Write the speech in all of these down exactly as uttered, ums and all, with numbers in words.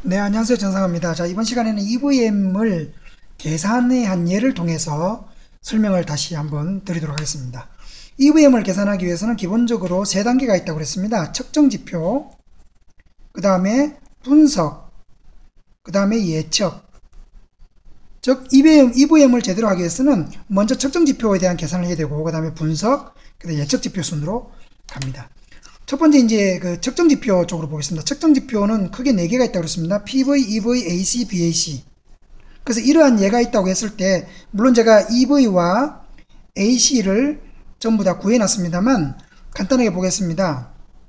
네, 안녕하세요. 정상입니다. 자, 이번 시간에는 이브이엠을 계산의 한 예를 통해서 설명을 다시 한번 드리도록 하겠습니다. 이브이엠을 계산하기 위해서는 기본적으로 세 단계가 있다고 그랬습니다. 측정지표, 그 다음에 분석, 그 다음에 예측. 즉, 이브이엠, 이브이엠을 제대로 하기 위해서는 먼저 측정지표에 대한 계산을 해야 되고, 그 다음에 분석, 그 다음에 예측지표 순으로 갑니다. 첫 번째 이제 그 측정지표 쪽으로 보겠습니다. 측정지표는 크게 네 개가 있다고 그랬습니다. 피브이, 이브이, 에이씨, 비에이씨. 그래서 이러한 예가 있다고 했을 때, 물론 제가 이브이와 에이씨를 전부 다 구해놨습니다만, 간단하게 보겠습니다.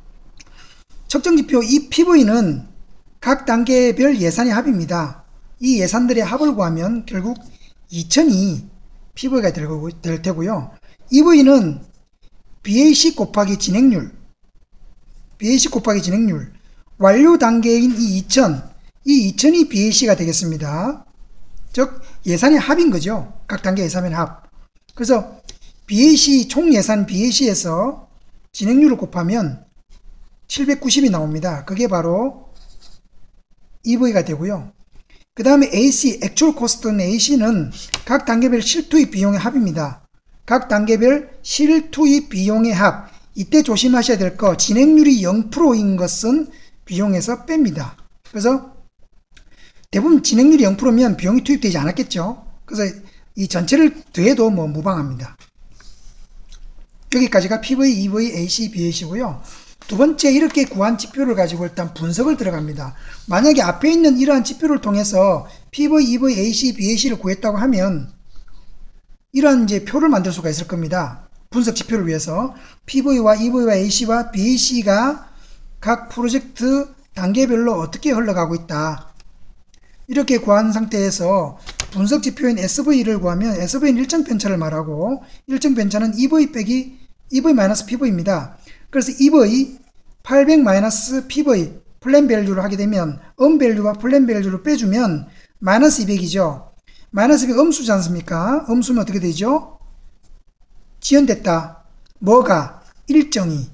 측정지표 이 피브이는 각 단계별 예산의 합입니다. 이 예산들의 합을 구하면 결국 이천이 피브이가 될 테고요. 이브이는 비에이씨 곱하기 진행률, 비에이씨 곱하기 진행률, 완료 단계인 이 이천, 이 이천이 비에이씨가 되겠습니다. 즉 예산의 합인 거죠. 각 단계 예산의 합. 그래서 비에이씨 총 예산 비에이씨에서 진행률을 곱하면 칠백구십이 나옵니다. 그게 바로 이브이가 되고요. 그 다음에 에이씨, 액츄얼 코스트는 에이씨는 각 단계별 실투입 비용의 합입니다. 각 단계별 실투입 비용의 합. 이때 조심하셔야 될 거, 진행률이 영 퍼센트인 것은 비용에서 뺍니다. 그래서 대부분 진행률이 영 퍼센트면 비용이 투입되지 않았겠죠. 그래서 이 전체를 더해도 뭐 무방합니다. 여기까지가 피브이, 이브이, 에이씨, 비에이씨고요. 두 번째, 이렇게 구한 지표를 가지고 일단 분석을 들어갑니다. 만약에 앞에 있는 이러한 지표를 통해서 피브이, 이브이, 에이씨, 비에이씨를 구했다고 하면 이러한 이제 표를 만들 수가 있을 겁니다. 분석 지표를 위해서 피브이와 이브이와 에이씨와 비에이씨가 각 프로젝트 단계별로 어떻게 흘러가고 있다. 이렇게 구한 상태에서 분석 지표인 에스브이를 구하면 에스브이는 일정 편차를 말하고 일정 편차는 이브이 빼기 이브이 마이너스 피브이입니다. 그래서 이브이 팔백 마이너스 피브이 플랜 밸류를 하게 되면 음 밸류와 플랜 밸류를 빼주면 마이너스 이백이죠. 마이너스 이백 음수지 않습니까? 음수면 어떻게 되죠? 지연됐다. 뭐가? 일정이.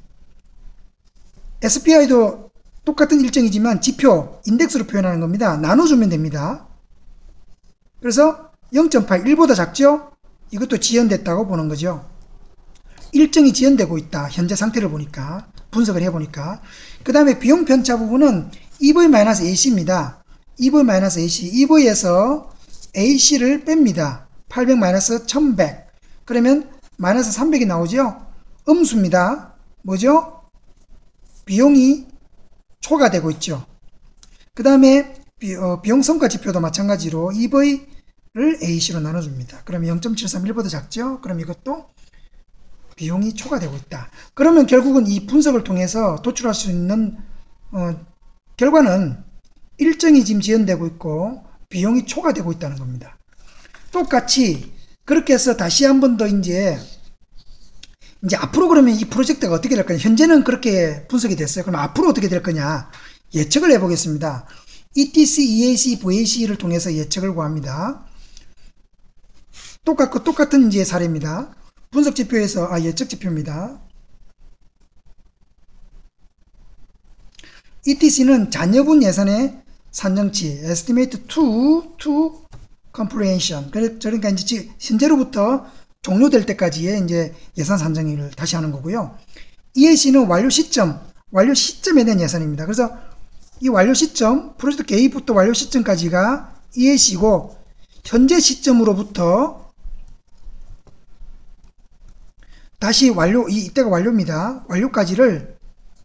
에스피아이도 똑같은 일정이지만 지표, 인덱스로 표현하는 겁니다. 나눠주면 됩니다. 그래서 영 점 팔, 일보다 작죠? 이것도 지연됐다고 보는 거죠. 일정이 지연되고 있다. 현재 상태를 보니까, 분석을 해보니까. 그 다음에 비용 편차 부분은 이브이-에이씨입니다. 이브이-에이씨. 이브이에서 에이씨를 뺍니다. 팔백 천백. 그러면 마이너스 삼백이 나오죠? 음수입니다. 뭐죠? 비용이 초과되고 있죠. 그 다음에 비, 어, 비용 성과 지표도 마찬가지로 이브이를 에이씨로 나눠줍니다. 그러면 영 점 칠삼, 일보다 작죠? 그럼 이것도 비용이 초과되고 있다. 그러면 결국은 이 분석을 통해서 도출할 수 있는 어, 결과는 일정이 지금 지연되고 있고 비용이 초과되고 있다는 겁니다. 똑같이 그렇게 해서 다시 한 번 더 이제 이제 앞으로 그러면 이 프로젝트가 어떻게 될 거냐. 현재는 그렇게 분석이 됐어요. 그럼 앞으로 어떻게 될 거냐. 예측을 해보겠습니다. 이티씨, 이에이씨, 브이에이씨를 통해서 예측을 구합니다. 똑같고 똑같은 이제 사례입니다. 분석 지표에서 아 예측 지표입니다. 이티씨는 잔여분 예산의 산정치, estimate to to comprehension. 그러니까 이제 현재로부터 종료될 때까지의 이제 예산 산정을 다시 하는 거고요. 이에이씨는 완료 시점, 완료 시점에 대한 예산입니다. 그래서 이 완료 시점, 프로젝트 개입부터 완료 시점까지가 이에이씨고 현재 시점으로부터 다시 완료, 이때가 완료입니다. 완료까지를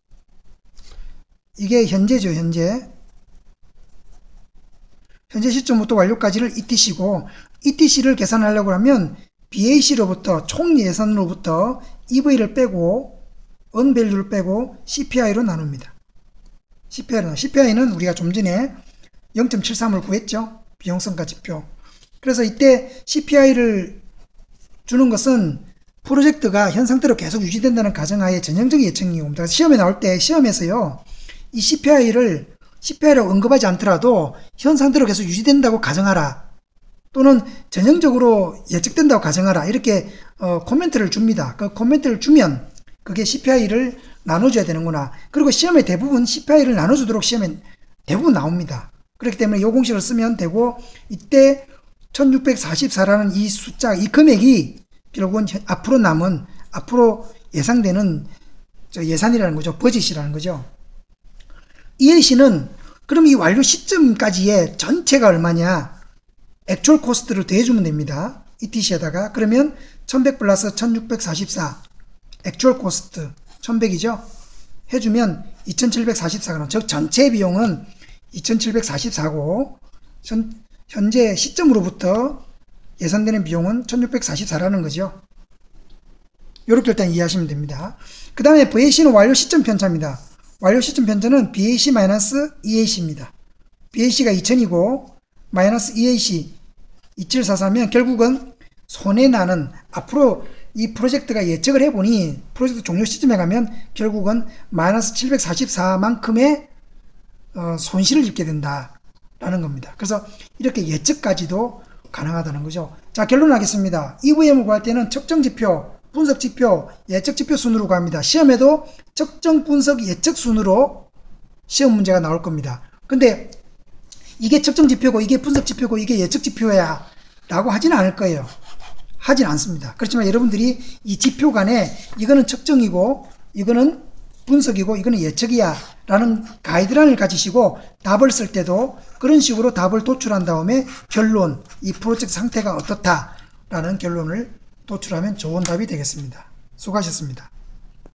이게 현재죠, 현재. 현재 시점부터 완료까지를 이티씨고 이티씨를 계산하려고 하면 비에이씨로부터 총 예산으로부터 이브이를 빼고 언밸류를 빼고 씨피아이로 나눕니다. 씨피아이로, 씨피아이는 우리가 좀 전에 영 점 칠삼을 구했죠. 비용성과 지표. 그래서 이때 씨피아이를 주는 것은 프로젝트가 현 상태로 계속 유지된다는 가정하에 전형적인 예측이 옵니다. 시험에 나올 때 시험에서요. 이 씨피아이를 씨피아이라고 언급하지 않더라도 현 상태로 계속 유지된다고 가정하라. 또는 전형적으로 예측된다고 가정하라. 이렇게 어, 코멘트를 줍니다. 그 코멘트를 주면 그게 씨피아이를 나눠줘야 되는구나. 그리고 시험에 대부분 씨피아이를 나눠주도록 시험에 대부분 나옵니다. 그렇기 때문에 이 공식을 쓰면 되고, 이때 천육백사십사라는 이 숫자, 이 금액이 결국은 앞으로 남은, 앞으로 예상되는 예산이라는 거죠. 버짓이라는 거죠. 이에이씨는 그럼 이 완료 시점까지의 전체가 얼마냐? 액츄얼 코스트를 더해주면 됩니다. 이티씨에다가. 그러면 천백 플러스 천육백사십사, 액츄얼 코스트 천백이죠. 해주면 이천칠백사십사가 나와요. 즉 전체 비용은 이천칠백사십사고 현재 시점으로부터 예산되는 비용은 천육백사십사라는 거죠. 이렇게 일단 이해하시면 됩니다. 그 다음에 브이에이씨는 완료 시점 편차입니다. 완료 시점 편차는 비에이씨 마이너스 이에이씨입니다. 비에이씨가 이천이고 마이너스 이에이씨 이천칠백사십사면 결국은 손해나는, 앞으로 이 프로젝트가 예측을 해보니 프로젝트 종료 시점에 가면 결국은 마이너스 칠백사십사만큼의 어, 손실을 입게 된다라는 겁니다. 그래서 이렇게 예측까지도 가능하다는 거죠. 자, 결론하겠습니다. 이브이엠을 구할 때는 측정지표, 분석지표, 예측지표 순으로 구합니다. 시험에도 측정, 분석, 예측 순으로 시험 문제가 나올 겁니다. 근데 이게 측정지표고 이게 분석지표고 이게 예측지표야 라고 하지는 않을 거예요. 하진 않습니다. 그렇지만 여러분들이 이 지표 간에 이거는 측정이고 이거는 분석이고 이거는 예측이야 라는 가이드라인을 가지시고 답을 쓸 때도 그런 식으로 답을 도출한 다음에 결론, 이 프로젝트 상태가 어떻다 라는 결론을 도출하면 좋은 답이 되겠습니다. 수고하셨습니다.